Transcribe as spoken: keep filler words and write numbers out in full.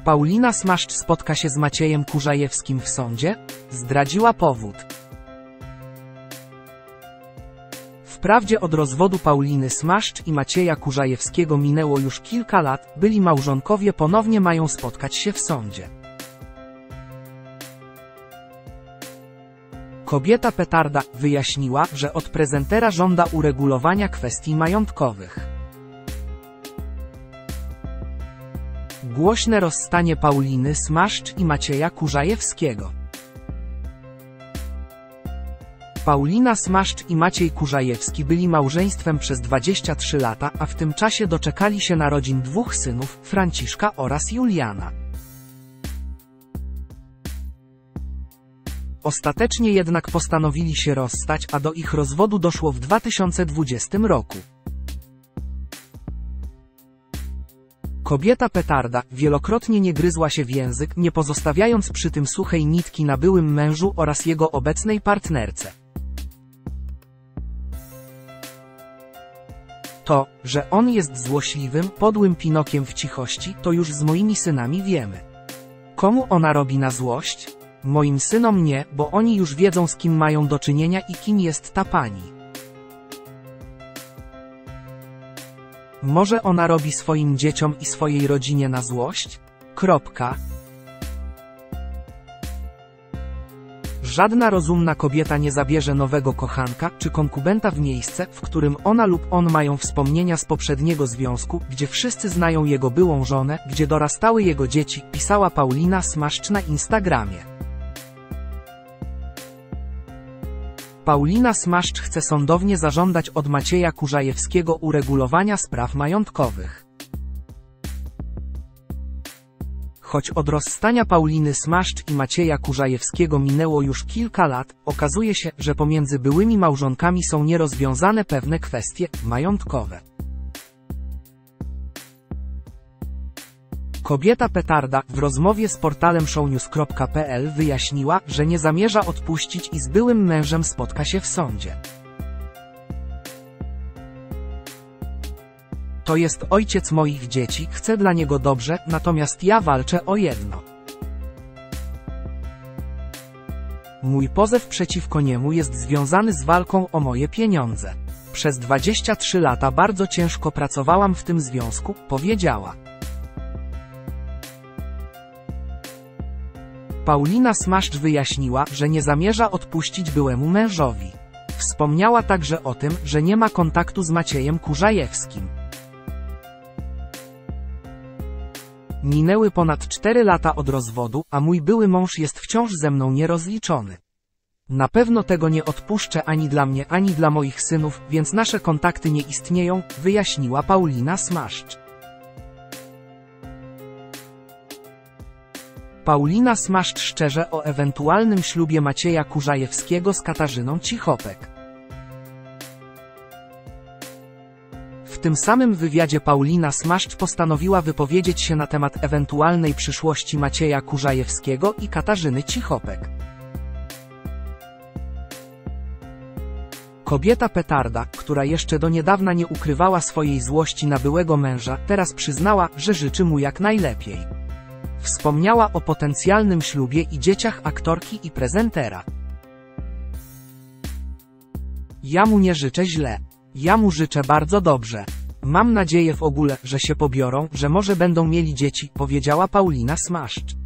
Paulina Smaszcz spotka się z Maciejem Kurzajewskim w sądzie? Zdradziła powód. Wprawdzie od rozwodu Pauliny Smaszcz i Macieja Kurzajewskiego minęło już kilka lat, byli małżonkowie ponownie mają spotkać się w sądzie. Kobieta Petarda wyjaśniła, że od prezentera żąda uregulowania kwestii majątkowych. Głośne rozstanie Pauliny Smaszcz i Macieja Kurzajewskiego. Paulina Smaszcz i Maciej Kurzajewski byli małżeństwem przez dwadzieścia trzy lata, a w tym czasie doczekali się narodzin dwóch synów, Franciszka oraz Juliana. Ostatecznie jednak postanowili się rozstać, a do ich rozwodu doszło w dwa tysiące dwudziestym roku. Kobieta Petarda wielokrotnie nie gryzła się w język, nie pozostawiając przy tym suchej nitki na byłym mężu oraz jego obecnej partnerce. To, że on jest złośliwym, podłym Pinokiem w cichości, to już z moimi synami wiemy. Komu ona robi na złość? Moim synom nie, bo oni już wiedzą, z kim mają do czynienia i kim jest ta pani. Może ona robi swoim dzieciom i swojej rodzinie na złość? Kropka. Żadna rozumna kobieta nie zabierze nowego kochanka czy konkubenta w miejsce, w którym ona lub on mają wspomnienia z poprzedniego związku, gdzie wszyscy znają jego byłą żonę, gdzie dorastały jego dzieci, pisała Paulina Smaszcz na Instagramie. Paulina Smaszcz chce sądownie zażądać od Macieja Kurzajewskiego uregulowania spraw majątkowych. Choć od rozstania Pauliny Smaszcz i Macieja Kurzajewskiego minęło już kilka lat, okazuje się, że pomiędzy byłymi małżonkami są nierozwiązane pewne kwestie majątkowe. Kobieta Petarda w rozmowie z portalem shownews kropka p l wyjaśniła, że nie zamierza odpuścić i z byłym mężem spotka się w sądzie. To jest ojciec moich dzieci, chcę dla niego dobrze, natomiast ja walczę o jedno. Mój pozew przeciwko niemu jest związany z walką o moje pieniądze. Przez dwadzieścia trzy lata bardzo ciężko pracowałam w tym związku, powiedziała. Paulina Smaszcz wyjaśniła, że nie zamierza odpuścić byłemu mężowi. Wspomniała także o tym, że nie ma kontaktu z Maciejem Kurzajewskim. Minęły ponad cztery lata od rozwodu, a mój były mąż jest wciąż ze mną nierozliczony. Na pewno tego nie odpuszczę ani dla mnie, ani dla moich synów, więc nasze kontakty nie istnieją, wyjaśniła Paulina Smaszcz. Paulina Smaszcz szczerze o ewentualnym ślubie Macieja Kurzajewskiego z Katarzyną Cichopek. W tym samym wywiadzie Paulina Smaszcz postanowiła wypowiedzieć się na temat ewentualnej przyszłości Macieja Kurzajewskiego i Katarzyny Cichopek. Kobieta Petarda, która jeszcze do niedawna nie ukrywała swojej złości na byłego męża, teraz przyznała, że życzy mu jak najlepiej. Wspomniała o potencjalnym ślubie i dzieciach aktorki i prezentera. Ja mu nie życzę źle. Ja mu życzę bardzo dobrze. Mam nadzieję w ogóle, że się pobiorą, że może będą mieli dzieci, powiedziała Paulina Smaszcz.